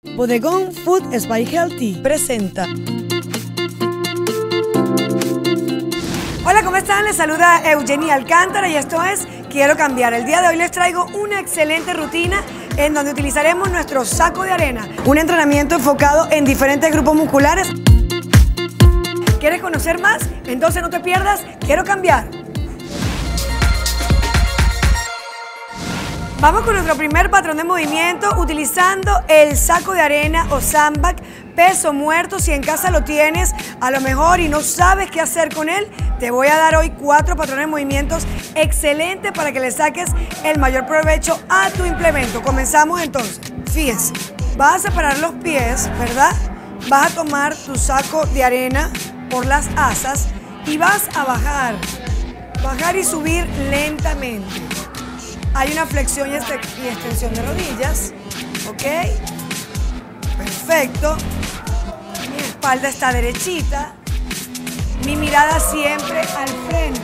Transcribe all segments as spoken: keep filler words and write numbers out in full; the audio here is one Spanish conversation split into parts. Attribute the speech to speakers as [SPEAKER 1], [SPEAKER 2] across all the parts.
[SPEAKER 1] Bodegón Food Spike Healthy presenta. Hola, ¿cómo están? Les saluda Eugenia Alcántara y esto es Quiero Cambiar. El día de hoy les traigo una excelente rutina en donde utilizaremos nuestro saco de arena. Un entrenamiento enfocado en diferentes grupos musculares. ¿Quieres conocer más? Entonces no te pierdas Quiero Cambiar. Vamos con nuestro primer patrón de movimiento utilizando el saco de arena o sandbag, peso muerto. Si en casa lo tienes a lo mejor y no sabes qué hacer con él, te voy a dar hoy cuatro patrones de movimientos excelentes para que le saques el mayor provecho a tu implemento. Comenzamos entonces. Fíjense, vas a separar los pies, ¿verdad? Vas a tomar tu saco de arena por las asas y vas a bajar, bajar y subir lentamente. Hay una flexión y extensión de rodillas, ¿ok? Perfecto. Mi espalda está derechita. Mi mirada siempre al frente.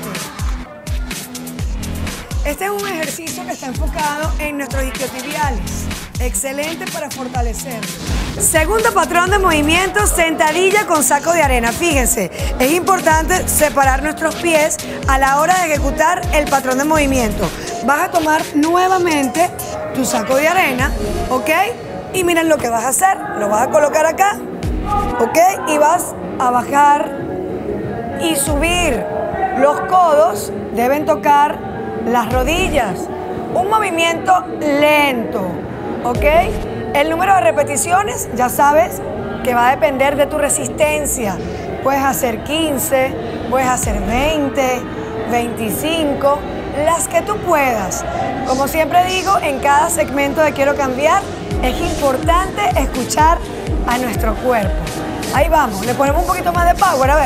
[SPEAKER 1] Este es un ejercicio que está enfocado en nuestros isquiotibiales. Excelente para fortalecer. Segundo patrón de movimiento, sentadilla con saco de arena. Fíjense, es importante separar nuestros pies a la hora de ejecutar el patrón de movimiento. Vas a tomar nuevamente tu saco de arena, ¿ok? Y miren lo que vas a hacer. Lo vas a colocar acá, ¿ok? Y vas a bajar y subir. Los codos deben tocar las rodillas. Un movimiento lento, ¿ok? El número de repeticiones, ya sabes que va a depender de tu resistencia. Puedes hacer quince, puedes hacer veinte, veinticinco, las que tú puedas. Como siempre digo, en cada segmento de Quiero Cambiar, es importante escuchar a nuestro cuerpo. Ahí vamos, le ponemos un poquito más de power, a ver.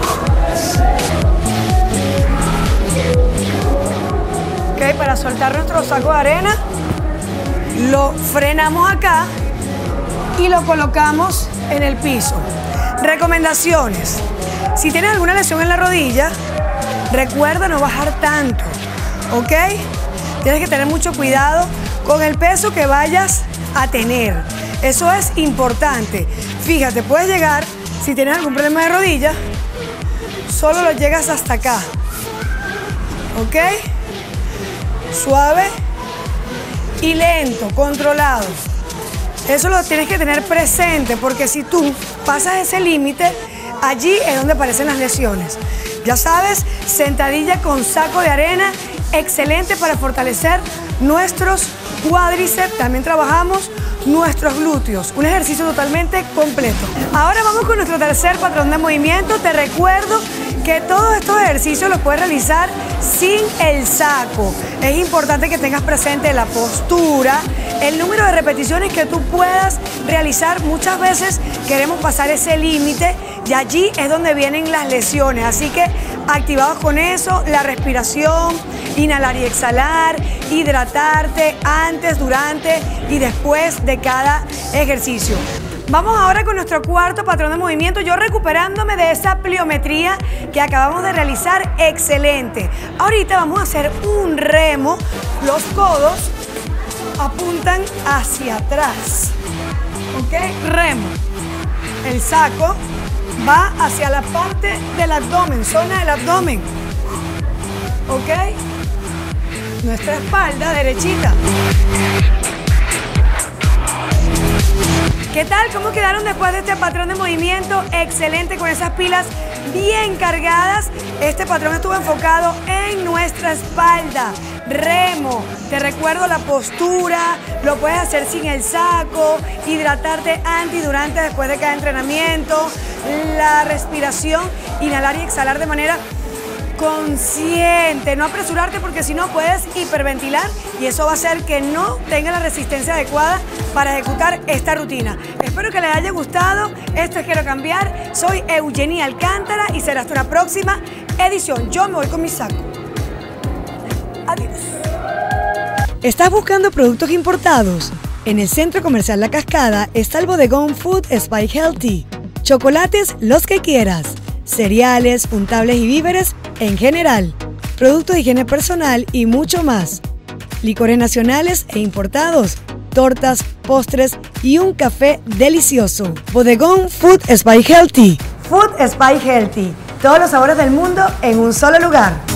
[SPEAKER 1] Ok, para soltar nuestro saco de arena, lo frenamos acá y lo colocamos en el piso. Recomendaciones. Si tienes alguna lesión en la rodilla, recuerda no bajar tanto, ¿ok? Tienes que tener mucho cuidado con el peso que vayas a tener. Eso es importante. Fíjate, puedes llegar, si tienes algún problema de rodilla, solo lo llegas hasta acá, ¿ok? Suave y lento, controlado. Eso lo tienes que tener presente porque si tú pasas ese límite, allí es donde aparecen las lesiones. Ya sabes, sentadilla con saco de arena, excelente para fortalecer nuestros cuádriceps. También trabajamos nuestros glúteos. Un ejercicio totalmente completo. Ahora vamos con nuestro tercer patrón de movimiento. Te recuerdo que todos estos ejercicios los puedes realizar sin el saco. Es importante que tengas presente la postura, el número de repeticiones que tú puedas realizar. Muchas veces queremos pasar ese límite y allí es donde vienen las lesiones. Así que activados con eso, la respiración, inhalar y exhalar, hidratarte antes, durante y después de cada ejercicio. Vamos ahora con nuestro cuarto patrón de movimiento, yo recuperándome de esa pliometría que acabamos de realizar, excelente. Ahorita vamos a hacer un remo, los codos apuntan hacia atrás, ¿ok? Remo, el saco va hacia la parte del abdomen, zona del abdomen, ¿ok? Nuestra espalda derechita. ¿Qué tal? ¿Cómo quedaron después de este patrón de movimiento? Excelente, con esas pilas bien cargadas. Este patrón estuvo enfocado en nuestra espalda. Remo, te recuerdo la postura, lo puedes hacer sin el saco, hidratarte antes y durante, después de cada entrenamiento, la respiración, inhalar y exhalar de manera consciente, no apresurarte porque si no puedes hiperventilar y eso va a hacer que no tenga la resistencia adecuada para ejecutar esta rutina. Espero que les haya gustado. Esto es Quiero Cambiar. Soy Eugenia Alcántara y será hasta una próxima edición. Yo me voy con mi saco. Adiós. ¿Estás buscando productos importados? En el Centro Comercial La Cascada está el Bodegón Food Spike Healthy. Chocolates los que quieras, cereales, untables y víveres en general, productos de higiene personal y mucho más. Licores nacionales e importados, tortas, postres y un café delicioso. Bodegón Food Spy Healthy. Food Spy Healthy. Todos los sabores del mundo en un solo lugar.